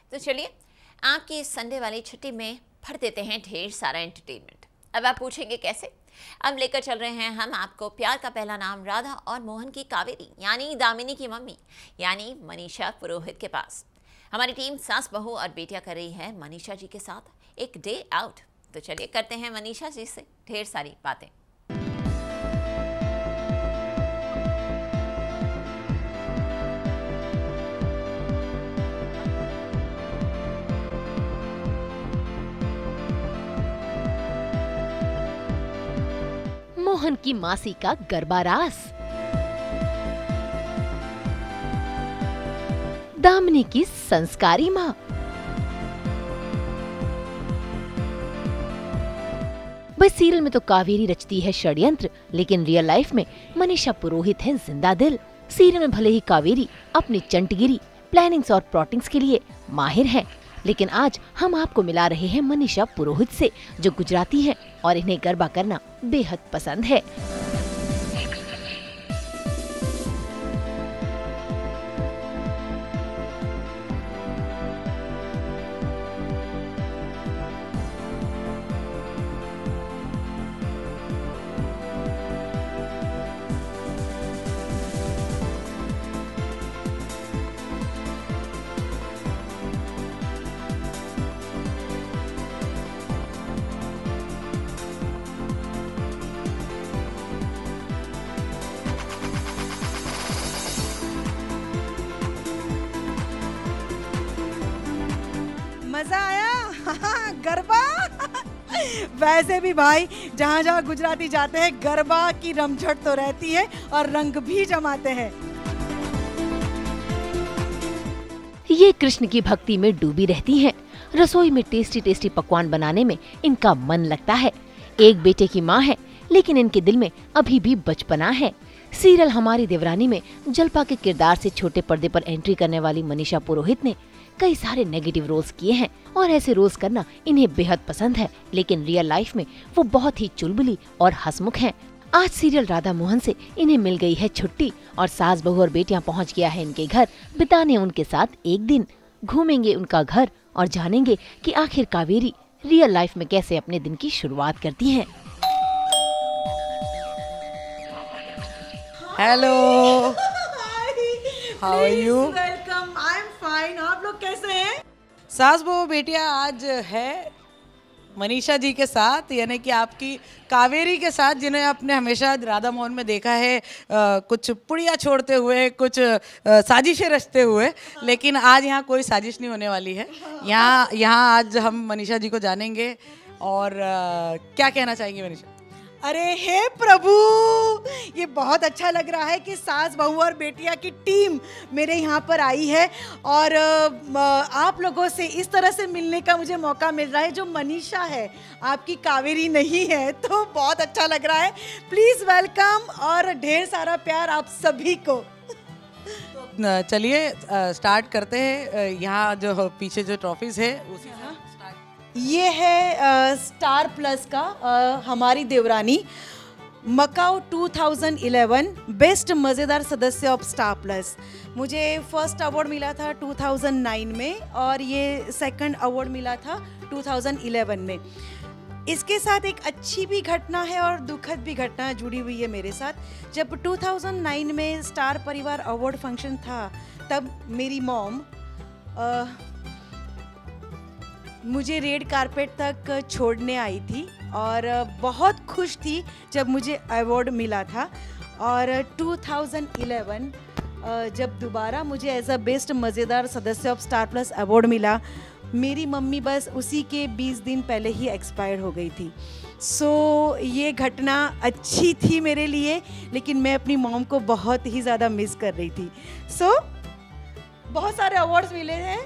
तो चलिए आपकी संडे वाली छुट्टी में भर देते हैं ढेर सारा एंटरटेनमेंट। अब आप पूछेंगे कैसे? अब लेकर चल रहे हैं हम आपको प्यार का पहला नाम राधा और मोहन की कावेरी यानी दामिनी की मम्मी यानी मनीषा पुरोहित के पास। हमारी टीम सास बहू और बेटियां कर रही है मनीषा जी के साथ एक डे आउट। तो चलिए करते हैं मनीषा जी से ढेर सारी बातें। मोहन की मासी का गरबा रास, दामिनी की संस्कारी माँ, भाई सीरियल में तो कावेरी रचती है षड्यंत्र, लेकिन रियल लाइफ में मनीषा पुरोहित है जिंदा दिल। सीरियल में भले ही कावेरी अपनी चंटगिरी, प्लानिंग्स और प्लॉटिंग्स के लिए माहिर है, लेकिन आज हम आपको मिला रहे हैं मनीषा पुरोहित से, जो गुजराती हैं और इन्हें गरबा करना बेहद पसंद है। मजा आया गरबा। वैसे भी भाई जहाँ जहाँ गुजराती जाते हैं गरबा की रमझट तो रहती है और रंग भी जमाते हैं। ये कृष्ण की भक्ति में डूबी रहती हैं। रसोई में टेस्टी टेस्टी पकवान बनाने में इनका मन लगता है। एक बेटे की माँ है, लेकिन इनके दिल में अभी भी बचपना है। सीरियल हमारी देवरानी में जल्पा के किरदार से छोटे पर्दे पर एंट्री करने वाली मनीषा पुरोहित ने कई सारे नेगेटिव रोल्स किए हैं और ऐसे रोल्स करना इन्हें बेहद पसंद है, लेकिन रियल लाइफ में वो बहुत ही चुलबुली और हंसमुख हैं। आज सीरियल राधा मोहन से इन्हें मिल गई है छुट्टी और सास बहू और बेटियां पहुंच गया है इनके घर बिताने उनके साथ एक दिन। घूमेंगे उनका घर और जानेंगे कि आखिर कावेरी रियल लाइफ में कैसे अपने दिन की शुरुआत करती है। Hello, how are you? Welcome, I am fine. आप लोग कैसे हैं? सास बहू बेटिया आज है मनीषा जी के साथ, यानी कि आपकी कावेरी के साथ, जिन्हें आपने हमेशा राधा मोहन में देखा है कुछ पुड़िया छोड़ते हुए, कुछ साजिशें रचते हुए, लेकिन आज यहाँ कोई साजिश नहीं होने वाली है। यहाँ आज हम मनीषा जी को जानेंगे। और क्या कहना चाहेंगे मनीषा? अरे हे प्रभु, ये बहुत अच्छा लग रहा है कि सास बहू और बेटिया की टीम मेरे यहाँ पर आई है और आप लोगों से इस तरह से मिलने का मुझे मौका मिल रहा है। जो मनीषा है आपकी कावेरी नहीं है, तो बहुत अच्छा लग रहा है। प्लीज़ वेलकम और ढेर सारा प्यार आप सभी को। चलिए स्टार्ट करते हैं। यहाँ जो पीछे जो ट्रॉफीज है उसी ये है स्टार प्लस का हमारी देवरानी मकाऊ 2011 बेस्ट मज़ेदार सदस्य ऑफ स्टार प्लस। मुझे फर्स्ट अवार्ड मिला था 2009 में और ये सेकंड अवार्ड मिला था 2011 में। इसके साथ एक अच्छी भी घटना है और दुखद भी घटना जुड़ी हुई है मेरे साथ। जब 2009 में स्टार परिवार अवार्ड फंक्शन था, तब मेरी मॉम मुझे रेड कारपेट तक छोड़ने आई थी और बहुत खुश थी जब मुझे अवार्ड मिला था। और 2011 जब दोबारा मुझे एज अ बेस्ट मज़ेदार सदस्य ऑफ स्टार प्लस अवार्ड मिला, मेरी मम्मी बस उसी के 20 दिन पहले ही एक्सपायर हो गई थी। सो ये घटना अच्छी थी मेरे लिए, लेकिन मैं अपनी मॉम को बहुत ही ज़्यादा मिस कर रही थी। सो बहुत सारे अवार्ड्स मिले हैं।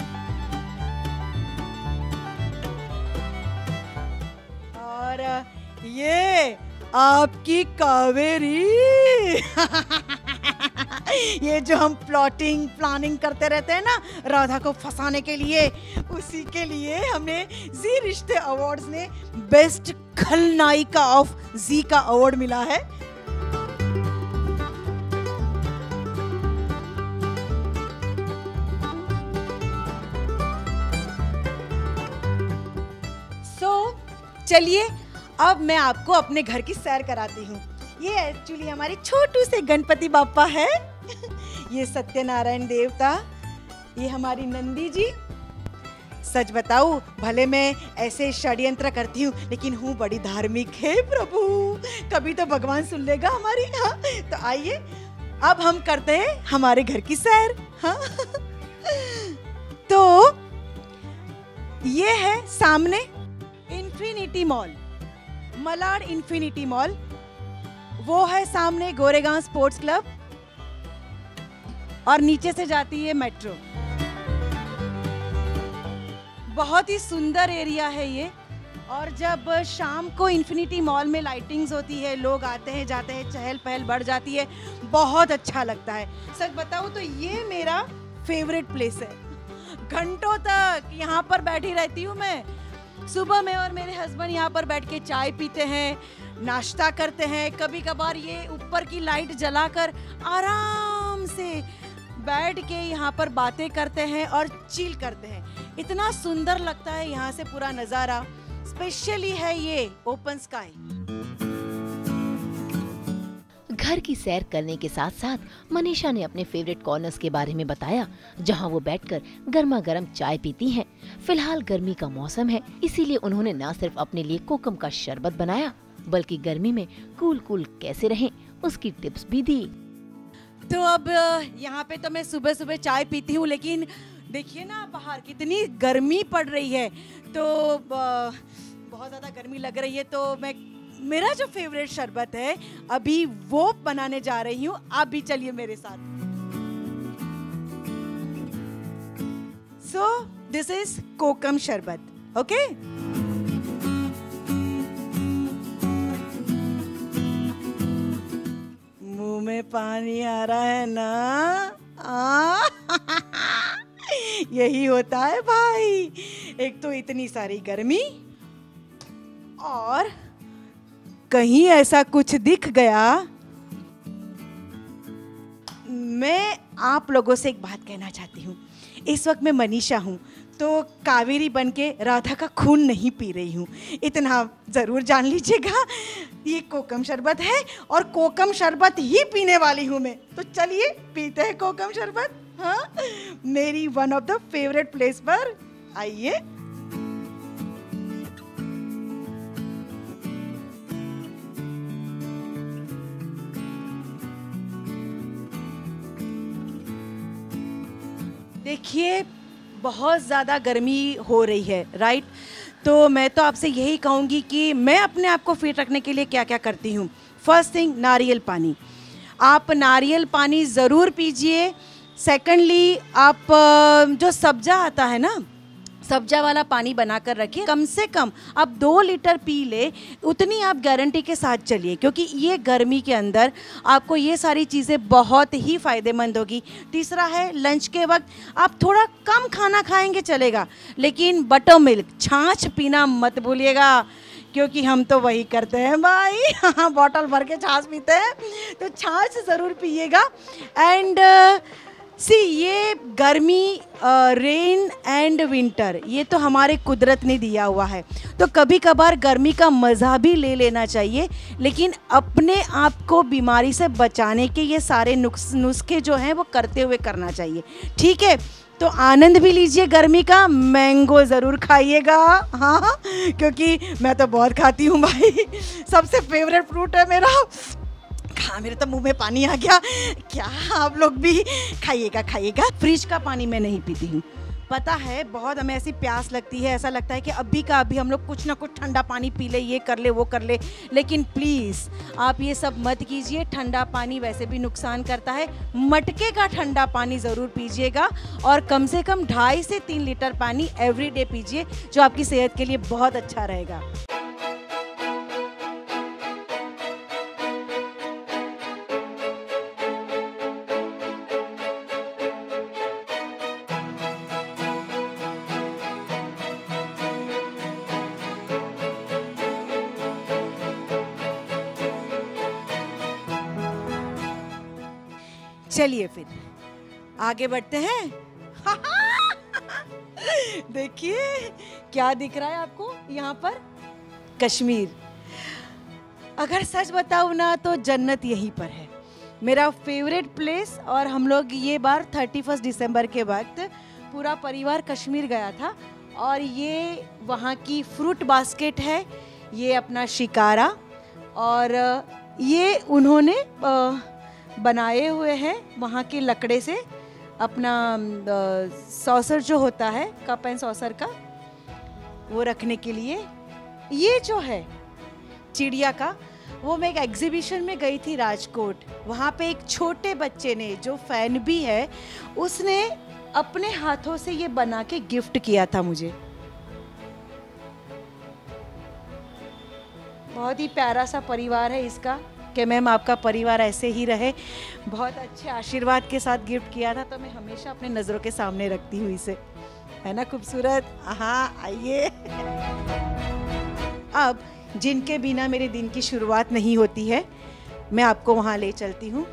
और ये आपकी कावेरी ये जो हम प्लानिंग करते रहते हैं ना राधा को फंसाने के लिए, उसी के लिए हमने जी रिश्ते अवार्ड्स ने बेस्ट खलनायिका ऑफ जी का अवार्ड मिला है। चलिए अब मैं आपको अपने घर की सैर कराती हूँ। ये एक्चुअली हमारे छोटू से गणपति बाप्पा है। ये सत्यनारायण देवता, ये हमारी नंदी जी। सच बताऊं, भले मैं ऐसे षड्यंत्र करती हूँ लेकिन हूँ बड़ी धार्मिक है प्रभु, कभी तो भगवान सुन लेगा हमारी। हाँ, तो आइए अब हम करते हैं हमारे घर की सैर। हाँ तो ये है सामने Infinity Mall, Malad Infinity Mall. वो है सामने गोरेगांव स्पोर्ट्स क्लब और नीचे से जाती है मेट्रो। बहुत ही सुंदर एरिया है ये। और जब शाम को इन्फिनिटी मॉल में लाइटिंग्स होती है, लोग आते हैं जाते हैं, चहल पहल बढ़ जाती है, बहुत अच्छा लगता है। सच बताऊं तो ये मेरा फेवरेट प्लेस है। घंटों तक यहाँ पर बैठी रहती हूँ मैं। सुबह में और मेरे हस्बैंड यहाँ पर बैठ के चाय पीते हैं, नाश्ता करते हैं, कभी कभार ये ऊपर की लाइट जलाकर आराम से बैठ के यहाँ पर बातें करते हैं और चिल करते हैं। इतना सुंदर लगता है यहाँ से पूरा नज़ारा। स्पेशली है ये ओपन स्काई। घर की सैर करने के साथ साथ मनीषा ने अपने फेवरेट कॉर्नर्स के बारे में बताया, जहां वो बैठकर गर्मा गर्म चाय पीती हैं। फिलहाल गर्मी का मौसम है, इसीलिए उन्होंने न सिर्फ अपने लिए कोकम का शरबत बनाया, बल्कि गर्मी में कूल कैसे रहें उसकी टिप्स भी दी। तो अब यहाँ पे तो मैं सुबह सुबह चाय पीती हूँ, लेकिन देखिए ना बाहर कितनी गर्मी पड़ रही है, तो बहुत ज़्यादा गर्मी लग रही है। तो मेरा जो फेवरेट शरबत है अभी वो बनाने जा रही हूँ। आप भी चलिए मेरे साथ। सो दिस इज कोकम शरबत, ओके? मुंह में पानी आ रहा है ना? यही होता है भाई, एक तो इतनी सारी गर्मी और कहीं ऐसा कुछ दिख गया। मैं आप लोगों से एक बात कहना चाहती हूँ। इस वक्त मैं मनीषा हूँ, तो कावेरी बनके राधा का खून नहीं पी रही हूँ, इतना ज़रूर जान लीजिएगा। ये कोकम शरबत है और कोकम शरबत ही पीने वाली हूँ मैं। तो चलिए पीते हैं कोकम शरबत। हाँ, मेरी one of the favourite place पर आइए। देखिए बहुत ज़्यादा गर्मी हो रही है, राइट? तो मैं तो आपसे यही कहूँगी कि मैं अपने आप को फिट रखने के लिए क्या क्या करती हूँ। फर्स्ट थिंग, नारियल पानी। आप नारियल पानी ज़रूर पीजिए। सेकंडली, आप जो सब्जा आता है ना, सब्जा वाला पानी बनाकर रखिए। कम से कम आप 2 लीटर पी ले, उतनी आप गारंटी के साथ चलिए, क्योंकि ये गर्मी के अंदर आपको ये सारी चीज़ें बहुत ही फ़ायदेमंद होगी। तीसरा है, लंच के वक्त आप थोड़ा कम खाना खाएंगे चलेगा, लेकिन बटर मिल्क, छाछ पीना मत भूलिएगा, क्योंकि हम तो वही करते हैं भाई। हाँ, बॉटल भर के छाछ पीते हैं, तो छाछ ज़रूर पिएगा। एंड ये गर्मी, रेन एंड विंटर, ये तो हमारे कुदरत ने दिया हुआ है, तो कभी कभार गर्मी का मज़ा भी ले लेना चाहिए, लेकिन अपने आप को बीमारी से बचाने के ये सारे नुस्खे जो हैं वो करते हुए करना चाहिए, ठीक है? तो आनंद भी लीजिए गर्मी का। मैंगो ज़रूर खाइएगा, हाँ, क्योंकि मैं तो बहुत खाती हूँ भाई, सबसे फेवरेट फ्रूट है मेरा। हाँ, मेरे तो मुंह में पानी आ गया। क्या आप लोग भी खाइएगा? फ्रिज का पानी मैं नहीं पीती हूँ, पता है बहुत हमें ऐसी प्यास लगती है, ऐसा लगता है कि अभी का अभी हम लोग कुछ ना कुछ ठंडा पानी पी ले, ये कर ले वो कर ले, लेकिन प्लीज़ आप ये सब मत कीजिए। ठंडा पानी वैसे भी नुकसान करता है। मटके का ठंडा पानी ज़रूर पीजिएगा, और कम से कम 2.5 से 3 लीटर पानी एवरीडे पीजिए, जो आपकी सेहत के लिए बहुत अच्छा रहेगा। चलिए फिर आगे बढ़ते हैं। देखिए क्या दिख रहा है आपको यहाँ पर? कश्मीर। अगर सच बताऊँ ना तो जन्नत यहीं पर है, मेरा फेवरेट प्लेस। और हम लोग ये बार 31 दिसंबर के वक्त पूरा परिवार कश्मीर गया था और ये वहाँ की फ्रूट बास्केट है, ये अपना शिकारा, और ये उन्होंने बनाए हुए हैं वहाँ के लकड़े से, अपना सॉसर जो होता है कप एंड सॉसर का, वो रखने के लिए। ये जो है चिड़िया का, वो मैं एक एग्जीबिशन में गई थी राजकोट, वहाँ पे एक छोटे बच्चे ने जो फैन भी है उसने अपने हाथों से ये बना के गिफ्ट किया था मुझे। बहुत ही प्यारा सा परिवार है इसका, कि मैम आपका परिवार ऐसे ही रहे। बहुत अच्छे आशीर्वाद के साथ गिफ्ट किया था, तो मैं हमेशा अपने नज़रों के सामने रखती हूँ इसे। है ना खूबसूरत? हाँ, आइए। अब जिनके बिना मेरे दिन की शुरुआत नहीं होती है, मैं आपको वहाँ ले चलती हूँ।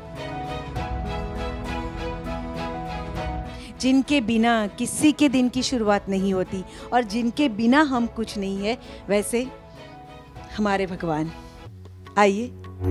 जिनके बिना किसी के दिन की शुरुआत नहीं होती और जिनके बिना हम कुछ नहीं है, वैसे हमारे भगवान। आइए।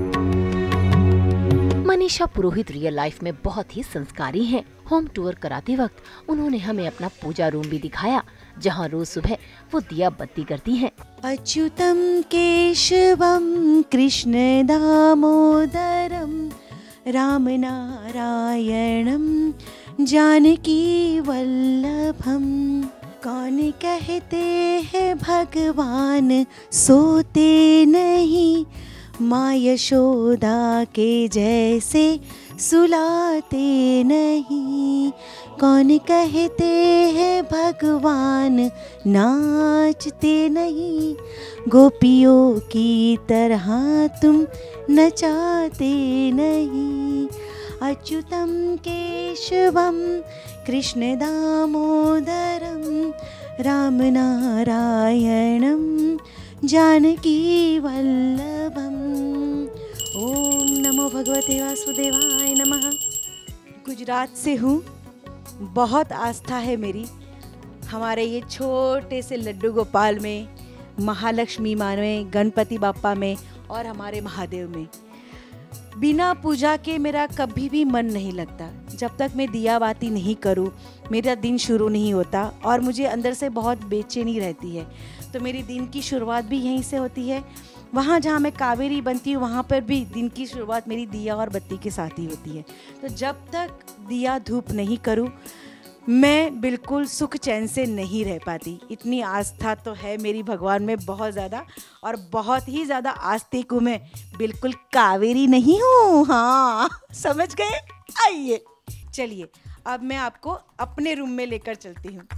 मनीषा पुरोहित रियल लाइफ में बहुत ही संस्कारी हैं। होम टूर कराते वक्त उन्होंने हमें अपना पूजा रूम भी दिखाया, जहां रोज सुबह वो दिया बत्ती करती हैं। अच्युतम केशवम कृष्ण दामोदरम राम नारायणम जानकी वल्लभम। कौन कहते हैं भगवान सोते नहीं, माँ यशोदा के जैसे सुलाते नहीं। कौन कहते हैं भगवान नाचते नहीं, गोपियों की तरह तुम नचाते नहीं। अच्युतम केशवम कृष्ण दामोदरम राम नारायणम जानकी वल्लभम। ओम नमो भगवते वासुदेवाय नमः। गुजरात से हूँ, बहुत आस्था है मेरी हमारे ये छोटे से लड्डू गोपाल में, महालक्ष्मी माँ में, गणपति बाप्पा में और हमारे महादेव में। बिना पूजा के मेरा कभी भी मन नहीं लगता। जब तक मैं दिया बाती नहीं करूं, मेरा दिन शुरू नहीं होता और मुझे अंदर से बहुत बेचैनी रहती है। तो मेरी दिन की शुरुआत भी यहीं से होती है। वहाँ जहाँ मैं कावेरी बनती हूँ, वहाँ पर भी दिन की शुरुआत मेरी दिया और बत्ती के साथ ही होती है। तो जब तक दिया धूप नहीं करूँ, मैं बिल्कुल सुख चैन से नहीं रह पाती। इतनी आस्था तो है मेरी भगवान में बहुत ज़्यादा, और बहुत ही ज़्यादा आस्तिक हूँ मैं, बिल्कुल कावेरी नहीं हूँ। हाँ, समझ गए? आइए, चलिए अब मैं आपको अपने रूम में लेकर चलती हूँ।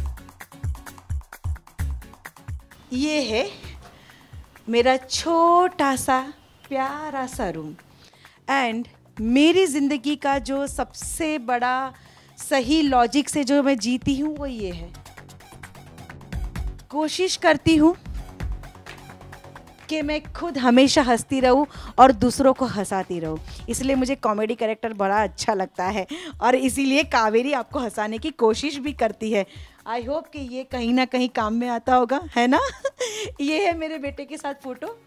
ये है मेरा छोटा सा प्यारा सा रूम, एंड मेरी ज़िंदगी का जो सबसे बड़ा सही लॉजिक से जो मैं जीती हूँ वो ये है, कोशिश करती हूँ कि मैं खुद हमेशा हंसती रहूँ और दूसरों को हंसाती रहूँ। इसलिए मुझे कॉमेडी कैरेक्टर बड़ा अच्छा लगता है और इसीलिए कावेरी आपको हंसाने की कोशिश भी करती है। आई होप कि ये कहीं ना कहीं काम में आता होगा, है ना? ये है मेरे बेटे के साथ फोटो।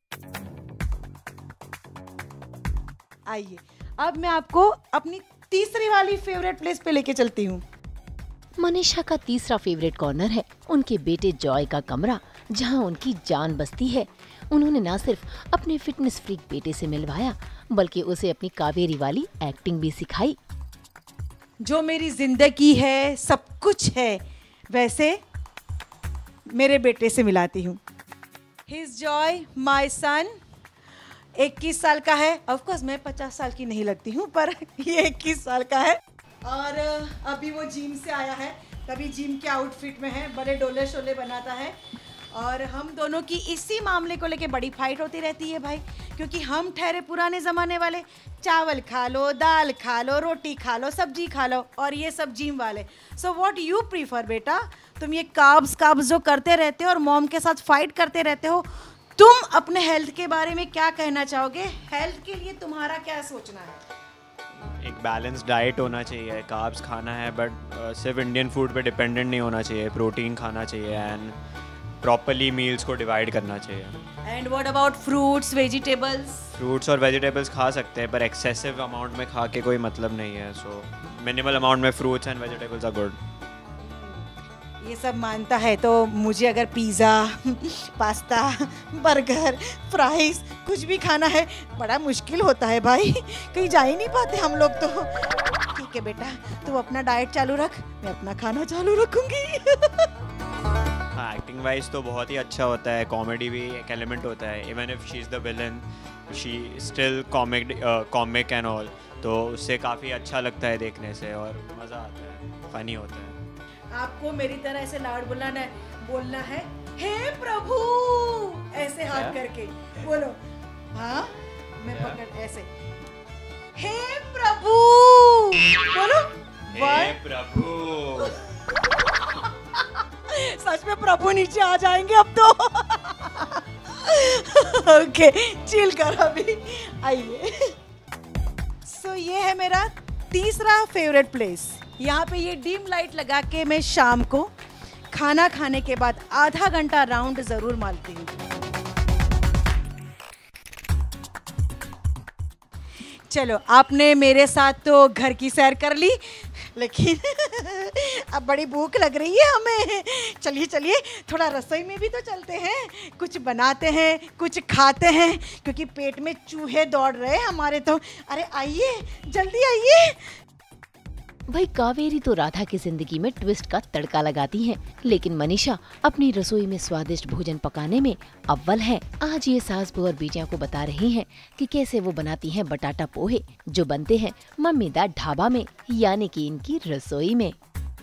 आइए अब मैं आपको अपनी तीसरी वाली फेवरेट प्लेस पे लेके चलती हूँ। मनीषा का तीसरा फेवरेट कॉर्नर है उनके बेटे जॉय का कमरा, जहां उनकी जान बसती है। उन्होंने न सिर्फ अपने फिटनेस फ्रीक बेटे से मिलवाया, बल्कि उसे अपनी कावेरी वाली एक्टिंग भी सिखाई। जो मेरी जिंदगी है, सब कुछ है, वैसे मेरे बेटे से मिलाती हूँ। हिज जॉय माय सन 21 साल का है। ऑफ कोर्स मैं 50 साल की नहीं लगती हूँ, पर ये 21 साल का है और अभी वो जिम से आया है। कभी जिम के आउटफिट में है, बड़े डोले शोले बनाता है और हम दोनों की इसी मामले को लेके बड़ी फाइट होती रहती है भाई, क्योंकि हम ठहरे पुराने ज़माने वाले, चावल खा लो, दाल खा लो, रोटी खा लो, सब्जी खा लो, और ये सब जिम वाले। सो व्हाट यू प्रीफर बेटा? तुम ये कार्ब्स जो करते रहते हो और मॉम के साथ फाइट करते रहते हो, तुम अपने हेल्थ के बारे में क्या कहना चाहोगे? हेल्थ के लिए तुम्हारा क्या सोचना है? एक बैलेंस डाइट होना चाहिए, कार्ब्स खाना है बट सिर्फ इंडियन फूड पे डिपेंडेंट नहीं होना चाहिए, प्रोटीन खाना चाहिए एंड प्रॉपरली मील्स को डिवाइड करना चाहिए। And what about fruits vegetables? Fruits और वेजिटेबल्स खा सकते हैं पर एक्सेसिव अमाउंट में खा के कोई मतलब नहीं है। सो मिनिमल अमाउंट में fruits and vegetables are good. ये सब मानता है तो मुझे अगर पिज़्ज़ा, पास्ता, बर्गर, फ्राइज कुछ भी खाना है बड़ा मुश्किल होता है भाई, कहीं जा ही नहीं पाते हम लोग तो। ठीक है बेटा, तू अपना डाइट चालू रख, मैं अपना खाना चालू रखूंगी। हाँ, एक्टिंग वाइज तो बहुत ही अच्छा होता है, कॉमेडी भी एक एलिमेंट होता है। Even if she is the villain she still comic and all, तो उससे काफ़ी अच्छा लगता है देखने से और मज़ा आता है, फ़नी होता है। आपको मेरी तरह ऐसे लाड़ बोलना है, हे प्रभु ऐसे हाथ करके बोलो। हाँ, मैं पकड़ ऐसे, हे प्रभु बोलो। हे प्रभु। सच में प्रभु नीचे आ जाएंगे अब तो। ओके, चिल कर अभी, आइए। सो ये है मेरा तीसरा फेवरेट प्लेस। यहाँ पे ये डिम लाइट लगा के मैं शाम को खाना खाने के बाद आधा घंटा राउंड जरूर मारती हूँ। चलो, आपने मेरे साथ तो घर की सैर कर ली, लेकिन अब बड़ी भूख लग रही है हमें। चलिए चलिए, थोड़ा रसोई में भी तो चलते हैं, कुछ बनाते हैं, कुछ खाते हैं, क्योंकि पेट में चूहे दौड़ रहे हैं हमारे तो। अरे आइए, जल्दी आइए। भाई कावेरी तो राधा की जिंदगी में ट्विस्ट का तड़का लगाती हैं, लेकिन मनीषा अपनी रसोई में स्वादिष्ट भोजन पकाने में अव्वल है। आज ये सास बहू और बेटियां को बता रही हैं कि कैसे वो बनाती हैं बटाटा पोहे, जो बनते हैं मम्मीदा ढाबा में, यानी कि इनकी रसोई में।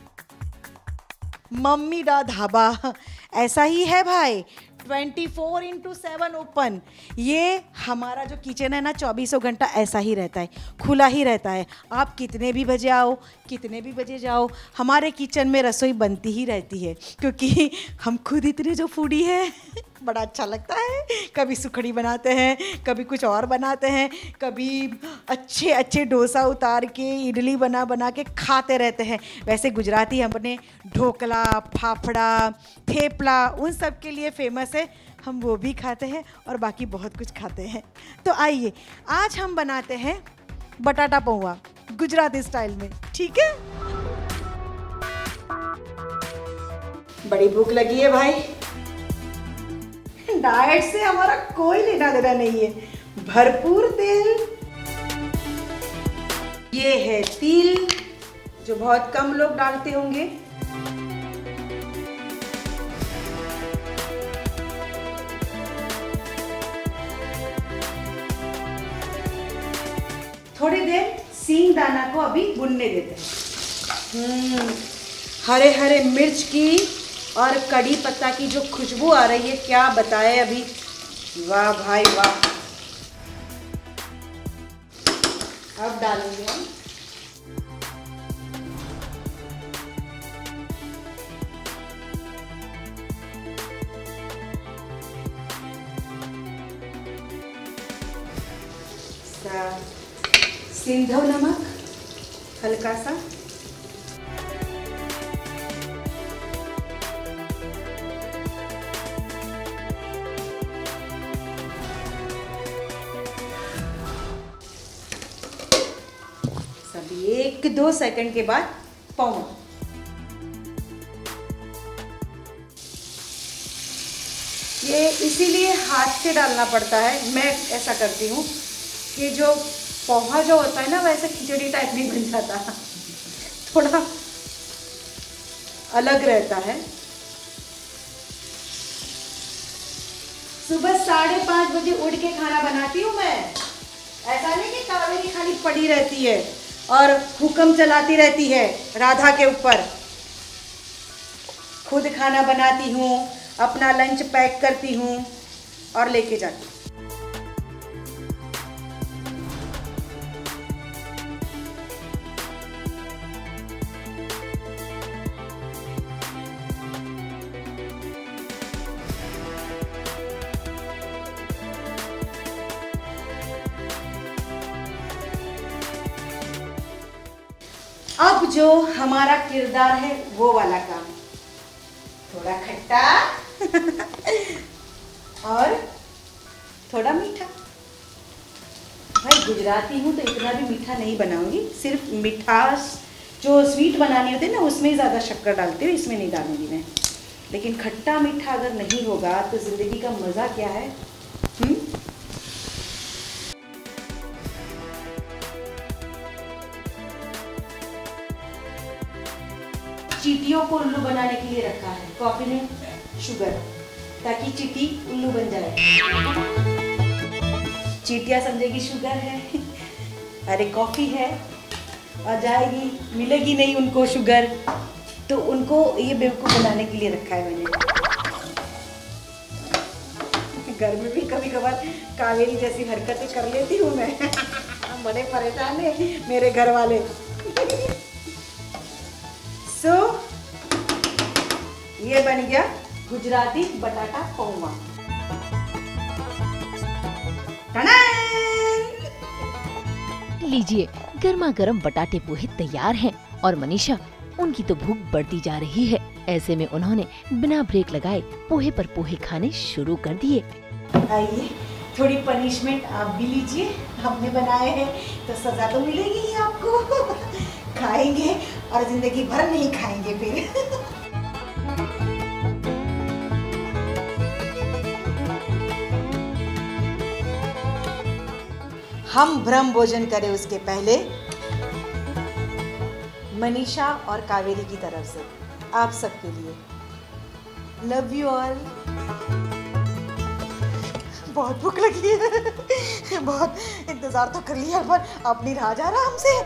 मम्मीदा ढाबा ऐसा ही है भाई, 24/7 ओपन। ये हमारा जो किचन है ना, 24 घंटा ऐसा ही रहता है, खुला ही रहता है। आप कितने भी बजे आओ, कितने भी बजे जाओ, हमारे किचन में रसोई बनती ही रहती है, क्योंकि हम खुद इतने जो फूडी है। बड़ा अच्छा लगता है, कभी सुखड़ी बनाते हैं, कभी कुछ और बनाते हैं, कभी अच्छे अच्छे डोसा उतार के इडली बना बना के खाते रहते हैं। वैसे गुजराती अपने ढोकला, फाफड़ा, थेपला उन सब के लिए फेमस है, हम वो भी खाते हैं और बाकी बहुत कुछ खाते हैं। तो आइए, आज हम बनाते हैं बटाटा पौवा गुजराती स्टाइल में, ठीक है? बड़ी भूख लगी है भाई, डाइट से हमारा कोई लेना देना नहीं है। भरपूर तेल, ये है तिल जो बहुत कम लोग डालते होंगे। थोड़ी देर सींग दाना को अभी भुनने देते हैं। हरे हरे मिर्च की और कड़ी पत्ता की जो खुशबू आ रही है, क्या बताए अभी। वाह भाई वाह। अब डालेंगे हम सिंधव नमक हल्का सा, सभी 1-2 सेकंड के बाद पौवा। ये इसीलिए हाथ से डालना पड़ता है, मैं ऐसा करती हूँ कि जो पोहा जो होता है ना, वैसे खिचड़ी टाइप नहीं बन जाता, थोड़ा अलग रहता है। सुबह 5:30 बजे उठ के खाना बनाती हूँ मैं। ऐसा नहीं कि कावेरी खाली पड़ी रहती है और हुक्म चलाती रहती है राधा के ऊपर। खुद खाना बनाती हूँ, अपना लंच पैक करती हूँ और लेके जाती हूँ। अब जो हमारा किरदार है वो वाला काम, थोड़ा खट्टा और थोड़ा मीठा। भाई गुजराती हूँ तो इतना भी मीठा नहीं बनाऊंगी, सिर्फ मिठास जो स्वीट बनानी होती है ना उसमें ही ज़्यादा शक्कर डालती हूँ, इसमें नहीं डालूंगी मैं। लेकिन खट्टा मीठा अगर नहीं होगा तो ज़िंदगी का मज़ा क्या है? चींटियों को उल्लू बनाने के लिए रखा है कॉफी में शुगर, ताकि चींटी उल्लू बन जाए। चींटियाँ समझेगी शुगर है, अरे कॉफी है, और जाएगी, मिलेगी नहीं उनको शुगर, तो उनको ये बेवकूफ़ बनाने के लिए रखा है मैंने। घर में भी कभी कभार कावेरी जैसी हरकतें कर लेती हूँ मैं। बड़े परेशान है मेरे घर वाले। सो ये बन गया गुजराती बटाटा पौवा। लीजिए, गर्मा गर्म बटाटे पोहे तैयार हैं और मनीषा, उनकी तो भूख बढ़ती जा रही है। ऐसे में उन्होंने बिना ब्रेक लगाए पोहे पर पोहे खाने शुरू कर दिए। आइए, थोड़ी पनिशमेंट आप भी लीजिए, हमने बनाए हैं तो सजा तो मिलेगी ही आपको। खाएंगे और जिंदगी भर नहीं खाएंगे फिर। हम ब्रह्म भोजन करें उसके पहले मनीषा और कावेरी की तरफ से आप सबके लिए लव यू ऑल। बहुत भूख लगी है, बहुत इंतजार तो कर लिया पर अब नहीं रहा जा रहा हमसे।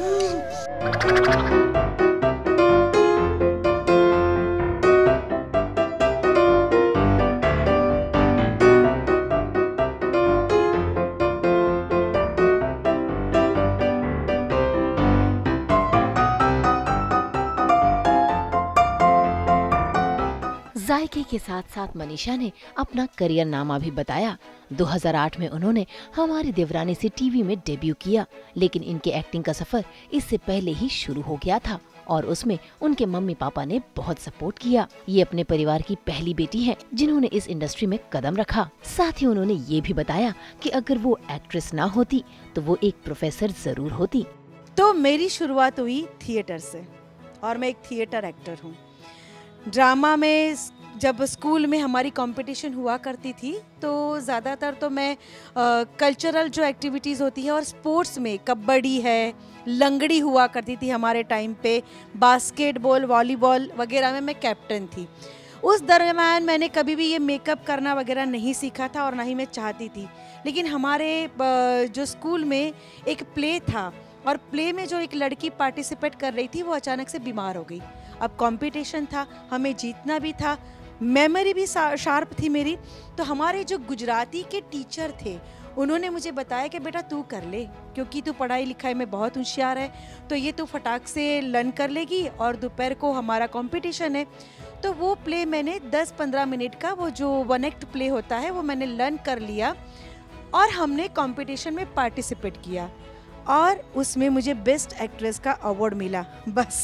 जायके के साथ साथ मनीषा ने अपना करियर नामा भी बताया। 2008 में उन्होंने हमारी देवरानी से टीवी में डेब्यू किया, लेकिन इनके एक्टिंग का सफर इससे पहले ही शुरू हो गया था और उसमें उनके मम्मी पापा ने बहुत सपोर्ट किया। ये अपने परिवार की पहली बेटी हैं, जिन्होंने इस इंडस्ट्री में कदम रखा। साथ ही उन्होंने ये भी बताया कि अगर वो एक्ट्रेस ना होती तो वो एक प्रोफेसर जरूर होती। तो मेरी शुरुआत हुई थिएटर से और मैं एक थिएटर एक्टर हूँ। ड्रामा में जब स्कूल में हमारी कंपटीशन हुआ करती थी तो ज़्यादातर तो मैं कल्चरल जो एक्टिविटीज़ होती है और स्पोर्ट्स में कबड्डी है, लंगड़ी हुआ करती थी हमारे टाइम पे, बास्केटबॉल, वॉलीबॉल वगैरह में मैं कैप्टन थी। उस दरम्यान मैंने कभी भी ये मेकअप करना वगैरह नहीं सीखा था और ना ही मैं चाहती थी। लेकिन हमारे जो स्कूल में एक प्ले था और प्ले में जो एक लड़की पार्टिसिपेट कर रही थी वो अचानक से बीमार हो गई। अब कंपटीशन था, हमें जीतना भी था, मेमोरी भी शार्प थी मेरी। तो हमारे जो गुजराती के टीचर थे उन्होंने मुझे बताया कि बेटा तू कर ले, क्योंकि तू पढ़ाई लिखाई में बहुत होशियार है, तो ये तू फटाक से लर्न कर लेगी और दोपहर को हमारा कंपटीशन है। तो वो प्ले मैंने 10-15 मिनट का वो जो वन एक्ट प्ले होता है वो मैंने लर्न कर लिया और हमने कंपटीशन में पार्टिसिपेट किया और उसमें मुझे बेस्ट एक्ट्रेस का अवार्ड मिला। बस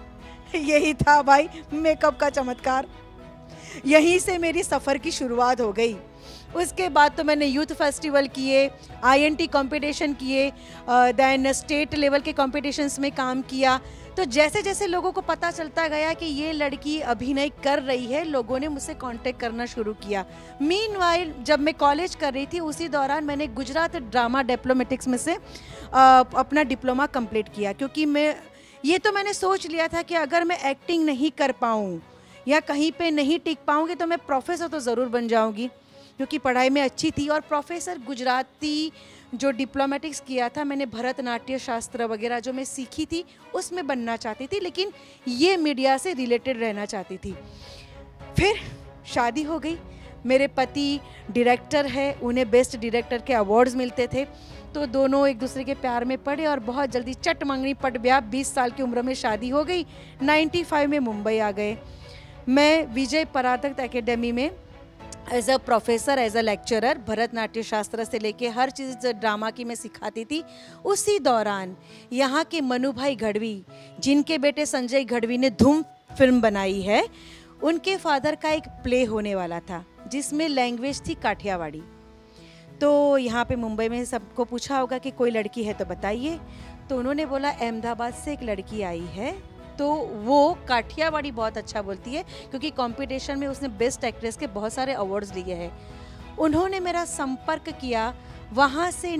यही था भाई मेकअप का चमत्कार। यहीं से मेरी सफ़र की शुरुआत हो गई। उसके बाद तो मैंने यूथ फेस्टिवल किए, INT कंपटीशन किए, देन स्टेट लेवल के कॉम्पिटिशन्स में काम किया। तो जैसे जैसे लोगों को पता चलता गया कि ये लड़की अभिनय कर रही है, लोगों ने मुझसे कांटेक्ट करना शुरू किया। मीनवाइल जब मैं कॉलेज कर रही थी उसी दौरान मैंने गुजरात ड्रामा डिप्लोमेटिक्स में से अपना डिप्लोमा कंप्लीट किया, क्योंकि मैंने सोच लिया था कि अगर मैं एक्टिंग नहीं कर पाऊँ या कहीं पे नहीं टिक पाऊँगी तो मैं प्रोफेसर तो ज़रूर बन जाऊँगी, क्योंकि पढ़ाई में अच्छी थी। और प्रोफेसर गुजराती जो डिप्लोमेटिक्स किया था मैंने, भरतनाट्य शास्त्र वगैरह जो मैं सीखी थी उसमें बनना चाहती थी, लेकिन ये मीडिया से रिलेटेड रहना चाहती थी। फिर शादी हो गई, मेरे पति डायरेक्टर है, उन्हें बेस्ट डायरेक्टर के अवार्ड्स मिलते थे, तो दोनों एक दूसरे के प्यार में पड़े और बहुत जल्दी चट मंगनी पट ब्याह, 20 साल की उम्र में शादी हो गई। 95 में मुंबई आ गए। मैं विजय परादत्त एकेडमी में as a professor, as a lecturer, Bharatanatya Shastra से लेके हर चीज़ ड्रामा की मैं सिखाती थी। उसी दौरान यहाँ के मनु भाई गढ़वी, जिनके बेटे संजय गढ़वी ने धूम फिल्म बनाई है, उनके फादर का एक प्ले होने वाला था जिसमें लैंग्वेज थी काठियावाड़ी। तो यहाँ पे मुंबई में सबको पूछा होगा कि कोई लड़की है तो बताइए। तो उन्होंने बोला अहमदाबाद से एक लड़की आई है, तो वो काठियावाड़ी बहुत अच्छा बोलती है, क्योंकि कंपटीशन में उसने बेस्ट एक्ट्रेस के बहुत सारे अवार्ड्स लिए हैं। उन्होंने मेरा संपर्क किया, वहाँ से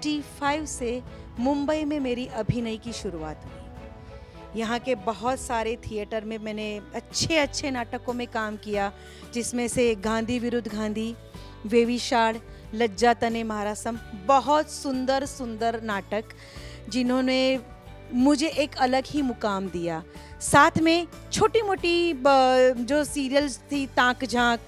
95 से मुंबई में मेरी अभिनय की शुरुआत हुई। यहाँ के बहुत सारे थिएटर में मैंने अच्छे अच्छे नाटकों में काम किया, जिसमें से गांधी विरुद्ध गांधी, वेविशाड़, लज्जा तने महारासम, बहुत सुंदर सुंदर नाटक जिन्होंने मुझे एक अलग ही मुकाम दिया। साथ में छोटी मोटी जो सीरियल्स थी, ताक झांक,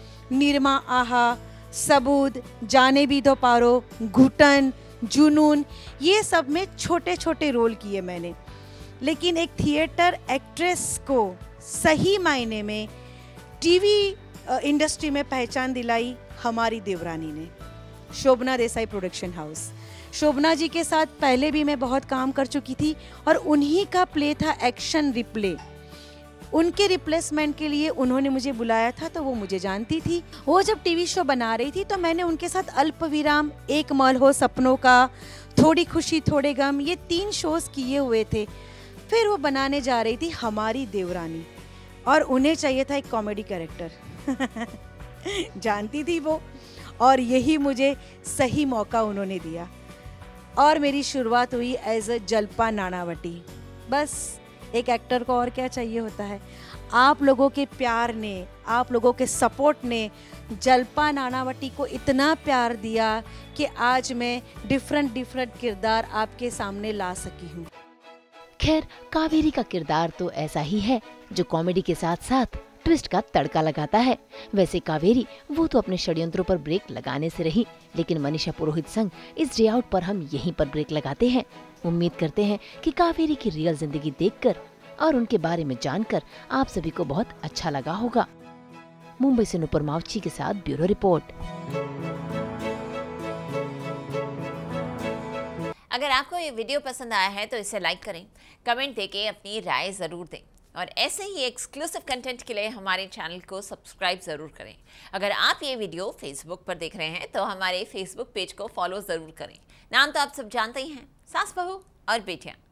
निरमा आहा, सबूद, जाने भी दो पारो, घुटन, जुनून, ये सब में छोटे छोटे रोल किए मैंने। लेकिन एक थिएटर एक्ट्रेस को सही मायने में टीवी इंडस्ट्री में पहचान दिलाई हमारी देवरानी ने, शोभना देसाई प्रोडक्शन हाउस। शोभना जी के साथ पहले भी मैं बहुत काम कर चुकी थी और उन्हीं का प्ले था एक्शन रिप्ले। उनके रिप्लेसमेंट के लिए उन्होंने मुझे बुलाया था, तो वो मुझे जानती थी। वो जब टीवी शो बना रही थी तो मैंने उनके साथ अल्प विराम, एक मॉल हो सपनों का, थोड़ी खुशी थोड़े गम, ये 3 शोज किए हुए थे। फिर वो बनाने जा रही थी हमारी देवरानी और उन्हें चाहिए था एक कॉमेडी कैरेक्टर जानती थी वो, और यही मुझे सही मौका उन्होंने दिया और मेरी शुरुआत हुई एज अ जल्पा नानावटी। बस एक एक्टर को और क्या चाहिए होता है। आप लोगों के प्यार ने, आप लोगों के सपोर्ट ने जल्पा नानावटी को इतना प्यार दिया कि आज मैं डिफरेंट किरदार आपके सामने ला सकी हूँ। खैर, कावेरी का किरदार तो ऐसा ही है जो कॉमेडी के साथ साथ ट्विस्ट का तड़का लगाता है। वैसे कावेरी वो तो अपने षड्यंत्रों पर ब्रेक लगाने से रही, लेकिन मनीषा पुरोहित संग इस डे आउट पर हम यहीं पर ब्रेक लगाते हैं। उम्मीद करते हैं कि कावेरी की रियल जिंदगी देखकर और उनके बारे में जानकर आप सभी को बहुत अच्छा लगा होगा। मुंबई से नुपुर मावची के साथ ब्यूरो रिपोर्ट। अगर आपको ये वीडियो पसंद आया है तो इसे लाइक करें, कमेंट देके अपनी राय ज़रूर दें और ऐसे ही एक्सक्लूसिव कंटेंट के लिए हमारे चैनल को सब्सक्राइब ज़रूर करें। अगर आप ये वीडियो फेसबुक पर देख रहे हैं तो हमारे फेसबुक पेज को फॉलो ज़रूर करें। नाम तो आप सब जानते ही हैं, सास बहू और बेटियाँ।